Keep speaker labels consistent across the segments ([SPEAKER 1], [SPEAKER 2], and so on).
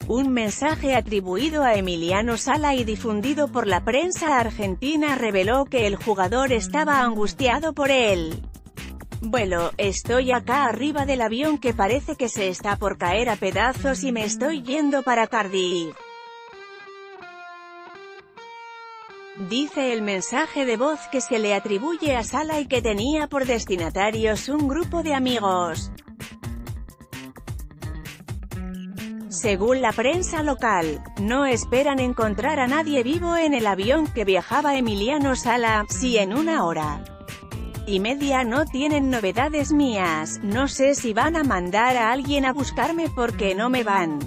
[SPEAKER 1] Un mensaje atribuido a Emiliano Sala y difundido por la prensa argentina reveló que el jugador estaba angustiado por el vuelo. Estoy acá arriba del avión que parece que se está por caer a pedazos y me estoy yendo para Cardiff. Dice el mensaje de voz que se le atribuye a Sala y que tenía por destinatarios un grupo de amigos. Según la prensa local, no esperan encontrar a nadie vivo en el avión que viajaba Emiliano Sala. Si en 1 hora y media no tienen novedades mías, no sé si van a mandar a alguien a buscarme porque no me van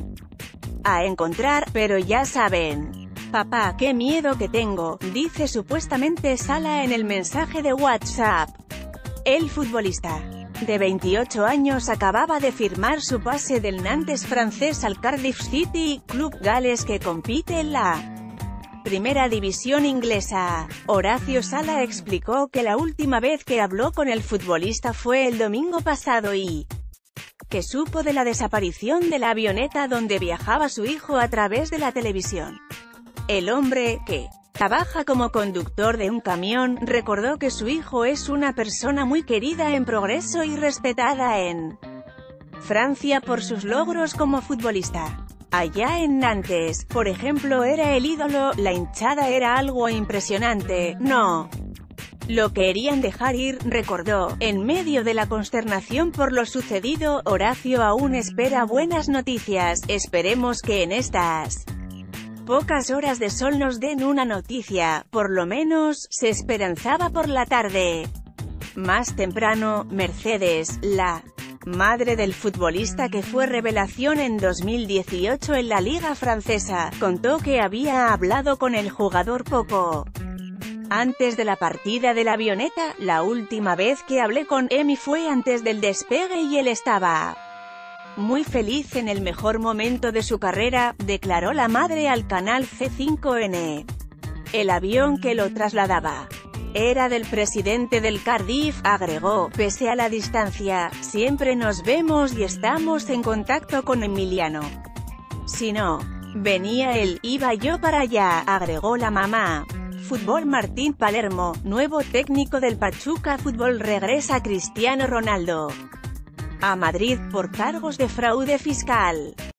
[SPEAKER 1] a encontrar, pero ya saben. Papá, qué miedo que tengo, dice supuestamente Sala en el mensaje de WhatsApp. El futbolista de 28 años acababa de firmar su pase del Nantes francés al Cardiff City, club galés que compite en la primera división inglesa. Horacio Sala explicó que la última vez que habló con el futbolista fue el domingo pasado y que supo de la desaparición de la avioneta donde viajaba su hijo a través de la televisión. El hombre, que trabaja como conductor de un camión, recordó que su hijo es una persona muy querida en Progreso y respetada en Francia por sus logros como futbolista. Allá en Nantes, por ejemplo, era el ídolo, la hinchada era algo impresionante, no lo querían dejar ir, recordó. En medio de la consternación por lo sucedido, Horacio aún espera buenas noticias. Esperemos que en estas pocas horas de sol nos den una noticia, por lo menos, se esperanzaba por la tarde. Más temprano, Mercedes, la madre del futbolista que fue revelación en 2018 en la Liga Francesa, contó que había hablado con el jugador poco antes de la partida de la avioneta. La última vez que hablé con Emi fue antes del despegue y él estaba muy feliz en el mejor momento de su carrera, declaró la madre al canal C5N. El avión que lo trasladaba era del presidente del Cardiff, agregó. Pese a la distancia, siempre nos vemos y estamos en contacto con Emiliano. Si no venía él, iba yo para allá, agregó la mamá. Fútbol. Martín Palermo, nuevo técnico del Pachuca Fútbol. Regresa Cristiano Ronaldo a Madrid por cargos de fraude fiscal.